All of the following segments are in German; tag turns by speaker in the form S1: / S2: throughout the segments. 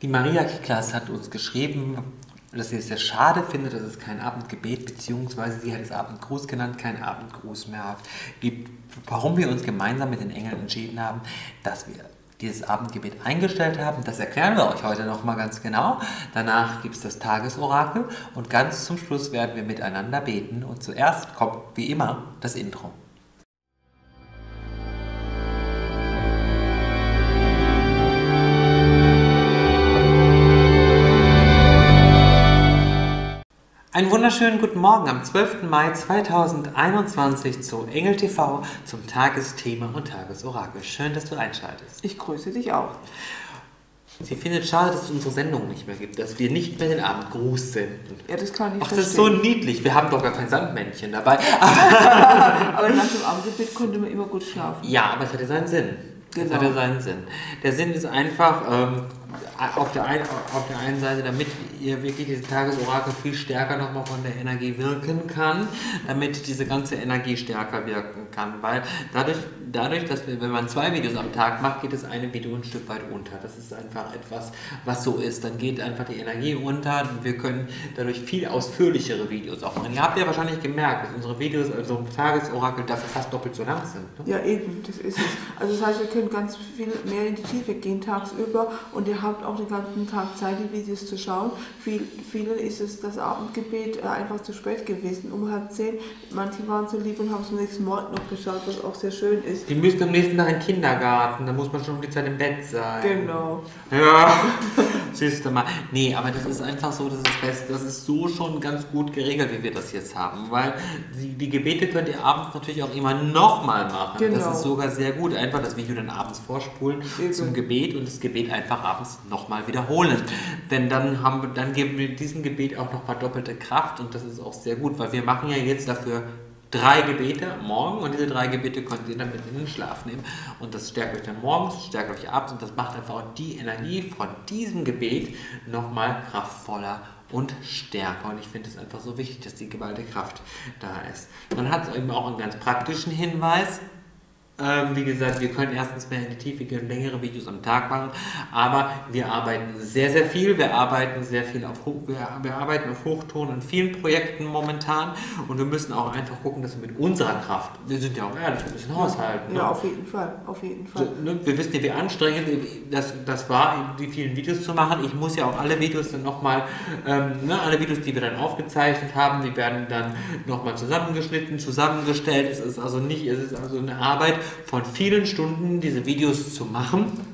S1: Die Maria Kiklas hat uns geschrieben, dass sie es sehr schade findet, dass es kein Abendgebet, beziehungsweise sie hat es Abendgruß genannt, kein Abendgruß mehr gibt. Warum wir uns gemeinsam mit den Engeln entschieden haben, dass wir dieses Abendgebet eingestellt haben, das erklären wir euch heute nochmal ganz genau. Danach gibt es das Tagesorakel und ganz zum Schluss werden wir miteinander beten. Und zuerst kommt, wie immer, das Intro. Einen wunderschönen guten Morgen am 12. Mai 2021 zu Engel TV zum Tagesthema und Tagesorakel. Schön, dass du einschaltest.
S2: Ich grüße dich auch.
S1: Sie findet schade, dass es unsere Sendung nicht mehr gibt, dass wir nicht mehr den Abendgruß senden.
S2: Ja, das kann ich
S1: Ach,
S2: verstehen.
S1: das ist so niedlich. Wir haben doch gar kein Sandmännchen dabei.
S2: Aber nach dem Abendgebet konnte man immer gut schlafen.
S1: Ja, aber es hatte seinen Sinn.
S2: Genau.
S1: Es hatte seinen Sinn. Der Sinn ist einfach, auf der einen Seite, damit ihr wirklich dieses Tagesorakel viel stärker nochmal von der Energie wirken kann, damit diese ganze Energie stärker wirken kann, weil dadurch, dass wenn man 2 Videos am Tag macht, geht das eine Video ein Stück weit unter. Das ist einfach etwas, was so ist. Dann geht einfach die Energie unter und wir können dadurch viel ausführlichere Videos auch machen. Ihr habt ja wahrscheinlich gemerkt, dass unsere Videos, also im Tagesorakel, dafür fast doppelt so lang sind. Ne?
S2: Ja, eben, das ist es. Also das heißt, wir können ganz viel mehr in die Tiefe gehen tagsüber und ihr habt auch den ganzen Tag Zeit, die Videos zu schauen. Vielen ist es das Abendgebet einfach zu spät gewesen, um 9:30. Manche waren so lieb und haben es am nächsten Morgen noch geschaut, was auch sehr schön ist.
S1: Die müssten am nächsten Tag in den Kindergarten, da muss man schon um die Zeit im Bett sein.
S2: Genau.
S1: Ja, siehst du mal. Nee, aber das ist einfach so, das ist so schon ganz gut geregelt, wie wir das jetzt haben, weil die Gebete könnt ihr abends natürlich auch immer nochmal machen.
S2: Genau.
S1: Das ist sogar sehr gut, einfach das Video dann abends vorspulen zum Gebet und das Gebet einfach abends nochmal wiederholen. Denn dann geben wir diesem Gebet auch nochmal doppelte Kraft und das ist auch sehr gut, weil wir machen ja jetzt dafür 3 Gebete am Morgen und diese 3 Gebete könnt ihr dann mit in den Schlaf nehmen und das stärkt euch dann morgens, stärkt euch abends und das macht einfach auch die Energie von diesem Gebet nochmal kraftvoller und stärker und ich finde es einfach so wichtig, dass die geballte Kraft da ist. Man hat eben auch einen ganz praktischen Hinweis. Wie gesagt, wir können erstens mehr in die Tiefe gehen, längere Videos am Tag machen, aber wir arbeiten sehr, sehr viel. Wir arbeiten sehr viel wir arbeiten auf Hochton in vielen Projekten momentan und wir müssen auch einfach gucken, dass wir mit unserer Kraft, wir sind ja auch ehrlich, ein bisschen haushalten.
S2: Ja,
S1: ne?
S2: auf jeden Fall, auf jeden Fall.
S1: So, ne? Wir wissen ja, wie anstrengend das war, die vielen Videos zu machen. Ich muss ja auch alle Videos dann nochmal, alle Videos, die wir dann aufgezeichnet haben, die werden dann nochmal zusammengeschnitten, zusammengestellt. Es ist also eine Arbeit von vielen Stunden, diese Videos zu machen.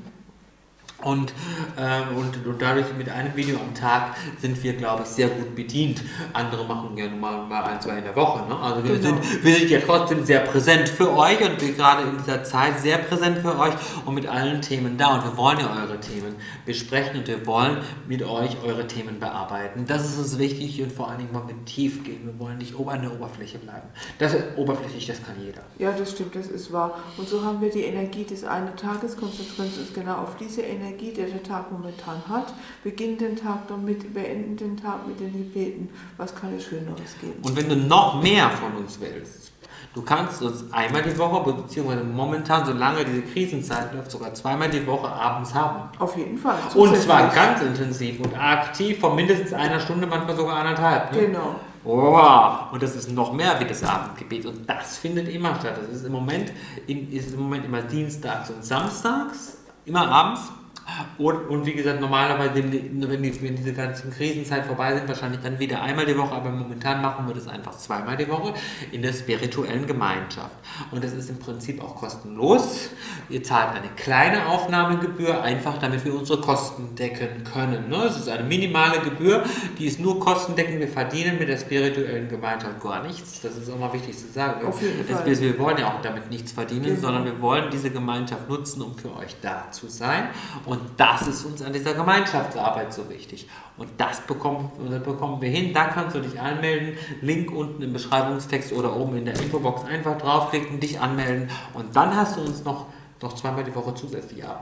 S1: Und dadurch mit einem Video am Tag sind wir, glaube ich, sehr gut bedient. Andere machen ja nun mal 1, 2 in der Woche. Ne? Also wir sind ja trotzdem sehr präsent für euch und wir gerade in dieser Zeit sehr präsent für euch und mit allen Themen da. Und wir wollen ja eure Themen besprechen und wir wollen mit euch eure Themen bearbeiten. Das ist uns wichtig und vor allen Dingen mal mit tief gehen. Wir wollen nicht an der Oberfläche bleiben. Das ist oberflächlich, das kann jeder.
S2: Ja, das stimmt, das ist wahr. Und so haben wir die Energie des einen Tages, konzentrieren uns genau auf diese Energie, die der Tag momentan hat, beginnen den Tag damit, beenden den Tag mit den Gebeten. Was kann es Schöneres geben?
S1: Und wenn du noch mehr von uns willst, du kannst uns einmal die Woche, beziehungsweise momentan, solange diese Krisenzeit läuft, sogar 2-mal die Woche abends haben.
S2: Auf jeden Fall.
S1: Und zwar ganz intensiv und aktiv, von mindestens 1 Stunde, manchmal sogar 1,5. Ne?
S2: Genau.
S1: Wow. Und das ist noch mehr wie das Abendgebet. Und das findet immer statt. Das ist im Moment immer dienstags und samstags, immer abends. Und wie gesagt, normalerweise, wenn diese ganzen Krisenzeit vorbei sind, wahrscheinlich dann wieder einmal die Woche, aber momentan machen wir das einfach 2-mal die Woche in der spirituellen Gemeinschaft. Und das ist im Prinzip auch kostenlos. Ihr zahlt eine kleine Aufnahmegebühr, einfach damit wir unsere Kosten decken können. Ne? Es ist eine minimale Gebühr, die ist nur kostendeckend. Wir verdienen mit der spirituellen Gemeinschaft gar nichts. Das ist auch mal wichtig zu sagen.
S2: Auf jeden Fall.
S1: Wir wollen ja auch damit nichts verdienen,
S2: Genau.
S1: sondern wir wollen diese Gemeinschaft nutzen, um für euch da zu sein. Und das ist uns an dieser Gemeinschaftsarbeit so wichtig. Und das bekommen wir hin. Da kannst du dich anmelden. Link unten im Beschreibungstext oder oben in der Infobox einfach draufklicken, dich anmelden. Und dann hast du uns noch 2-mal die Woche zusätzlich abends.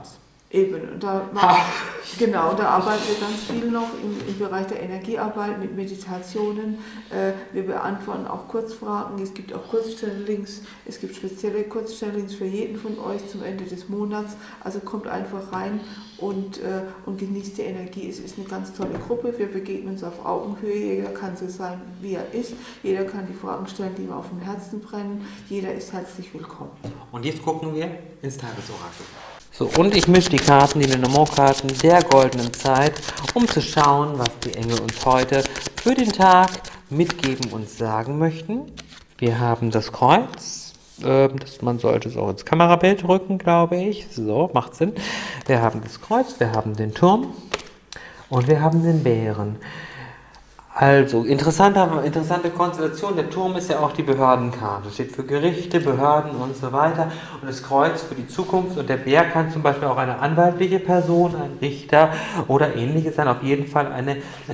S2: Eben, und genau, da arbeiten wir ganz viel noch im Bereich der Energiearbeit mit Meditationen. Wir beantworten auch Kurzfragen, es gibt auch Kurzstelllinks, es gibt spezielle Kurzstelllinks für jeden von euch zum Ende des Monats. Also kommt einfach rein und genießt die Energie. Es ist eine ganz tolle Gruppe, wir begegnen uns auf Augenhöhe, jeder kann so sein, wie er ist, jeder kann die Fragen stellen, die ihm auf dem Herzen brennen, jeder ist herzlich willkommen.
S1: Und jetzt gucken wir ins Tagesorakel. So, und ich mische die Karten, die Lenormand-Karten der goldenen Zeit, um zu schauen, was die Engel uns heute für den Tag mitgeben und sagen möchten. Wir haben das Kreuz, man sollte es auch ins Kamerabild rücken, glaube ich. So, macht Sinn. Wir haben das Kreuz, wir haben den Turm und wir haben den Bären. Also, interessante Konstellation. Der Turm ist ja auch die Behördenkarte. Steht für Gerichte, Behörden und so weiter. Und das Kreuz für die Zukunft. Und der Bär kann zum Beispiel auch eine anwaltliche Person, ein Richter oder ähnliches sein. Auf jeden Fall eine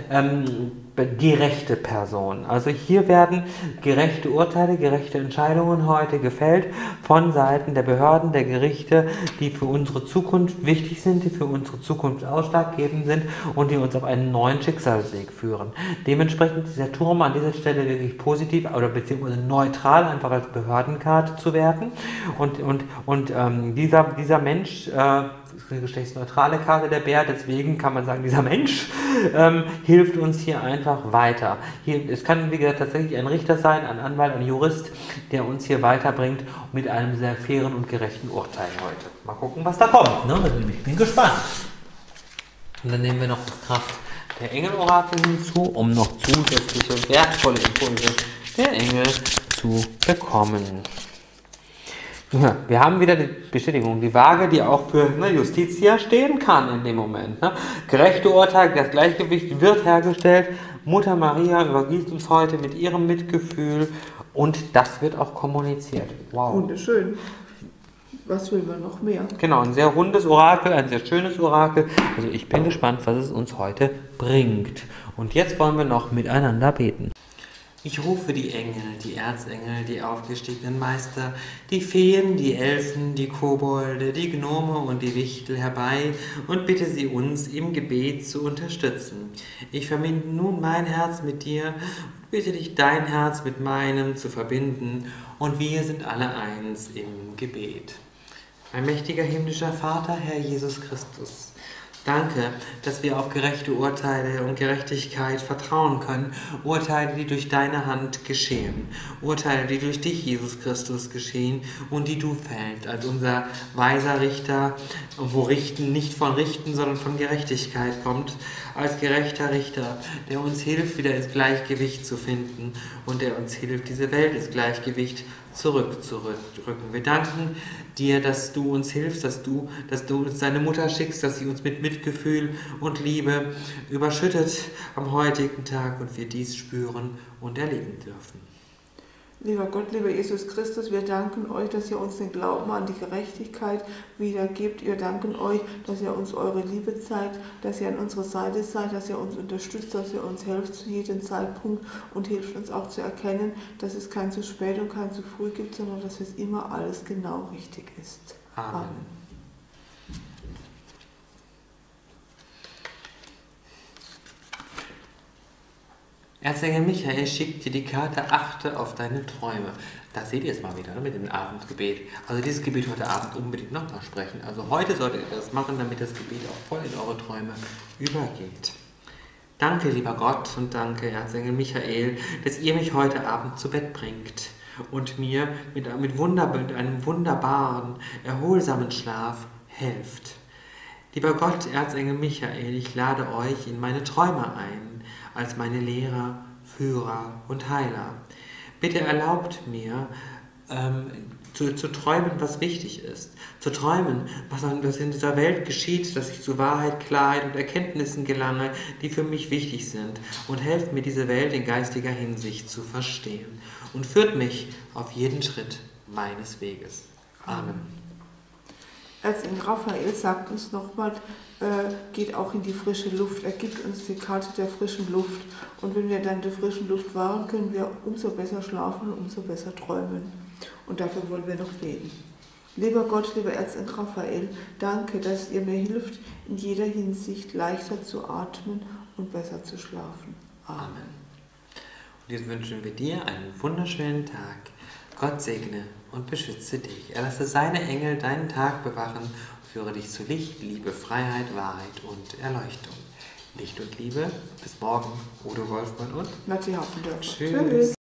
S1: gerechte Person. Also hier werden gerechte Urteile, gerechte Entscheidungen heute gefällt von Seiten der Behörden, der Gerichte, die für unsere Zukunft wichtig sind, die für unsere Zukunft ausschlaggebend sind und die uns auf einen neuen Schicksalsweg führen. Dementsprechend ist der Turm an dieser Stelle wirklich positiv oder beziehungsweise neutral einfach als Behördenkarte zu werten. Und dieser Mensch, das ist eine geschlechtsneutrale Karte, der Bär, deswegen kann man sagen, dieser Mensch hilft uns hier einfach weiter. Es kann, wie gesagt, tatsächlich ein Richter sein, ein Anwalt, ein Jurist, der uns hier weiterbringt mit einem sehr fairen und gerechten Urteil heute. Mal gucken, was da kommt. Ne? Ich bin gespannt. Und dann nehmen wir noch die Kraft der Engelorakel hinzu, um noch zusätzliche wertvolle Impulse der Engel zu bekommen. Ja, wir haben wieder die Bestätigung, die Waage, die auch für Justitia stehen kann in dem Moment. Ne? Gerechte Urteil, das Gleichgewicht wird hergestellt. Mutter Maria übergießt uns heute mit ihrem Mitgefühl und das wird auch kommuniziert. Wow.
S2: Wunderschön. Was will man noch mehr?
S1: Genau, ein sehr rundes Orakel, ein sehr schönes Orakel. Also ich bin gespannt, was es uns heute bringt. Und jetzt wollen wir noch miteinander beten. Ich rufe die Engel, die Erzengel, die aufgestiegenen Meister, die Feen, die Elfen, die Kobolde, die Gnome und die Wichtel herbei und bitte sie uns im Gebet zu unterstützen. Ich verbinde nun mein Herz mit dir und bitte dich, dein Herz mit meinem zu verbinden und wir sind alle eins im Gebet. Mein mächtiger himmlischer Vater, Herr Jesus Christus, danke, dass wir auf gerechte Urteile und Gerechtigkeit vertrauen können. Urteile, die durch deine Hand geschehen. Urteile, die durch dich, Jesus Christus, geschehen und die du fällst als unser weiser Richter, wo Richten nicht von Richten, sondern von Gerechtigkeit kommt. Als gerechter Richter, der uns hilft, wieder ins Gleichgewicht zu finden und der uns hilft, diese Welt ins Gleichgewicht zurückzurücken. Wir danken dir, dass du uns hilfst, dass du uns deine Mutter schickst, dass sie uns mit Mitgefühl und Liebe überschüttet am heutigen Tag und wir dies spüren und erleben dürfen.
S2: Lieber Gott, lieber Jesus Christus, wir danken euch, dass ihr uns den Glauben an die Gerechtigkeit wiedergibt. Wir danken euch, dass ihr uns eure Liebe zeigt, dass ihr an unserer Seite seid, dass ihr uns unterstützt, dass ihr uns helft zu jedem Zeitpunkt und hilft uns auch zu erkennen, dass es kein zu spät und kein zu früh gibt, sondern dass es immer alles genau richtig ist. Amen.
S1: Erzengel Michael schickt dir die Karte, achte auf deine Träume. Da seht ihr es mal wieder mit dem Abendgebet. Also dieses Gebet heute Abend unbedingt nochmal sprechen. Also heute solltet ihr das machen, damit das Gebet auch voll in eure Träume übergeht. Danke, lieber Gott, und danke, Erzengel Michael, dass ihr mich heute Abend zu Bett bringt und mir mit einem wunderbaren, erholsamen Schlaf helft. Lieber Gott, Erzengel Michael, ich lade euch in meine Träume ein, als meine Lehrer, Führer und Heiler. Bitte erlaubt mir, zu träumen, was wichtig ist. Zu träumen, was in dieser Welt geschieht, dass ich zu Wahrheit, Klarheit und Erkenntnissen gelange, die für mich wichtig sind. Und helft mir, diese Welt in geistiger Hinsicht zu verstehen. Und führt mich auf jeden Schritt meines Weges. Amen.
S2: Erzengel Raphael sagt uns nochmal, geht auch in die frische Luft. Er gibt uns die Karte der frischen Luft. Und wenn wir dann in der frischen Luft waren, können wir umso besser schlafen und umso besser träumen. Und dafür wollen wir noch beten. Lieber Gott, lieber Erzengel Raphael, danke, dass ihr mir hilft, in jeder Hinsicht leichter zu atmen und besser zu schlafen. Amen.
S1: Und jetzt wünschen wir dir einen wunderschönen Tag. Gott segne und beschütze dich. Er lasse seine Engel deinen Tag bewachen und führe dich zu Licht, Liebe, Freiheit, Wahrheit und Erleuchtung. Licht und Liebe. Bis morgen. Udo Wolfmann und
S2: Nati Hafendörfer.
S1: Tschüss.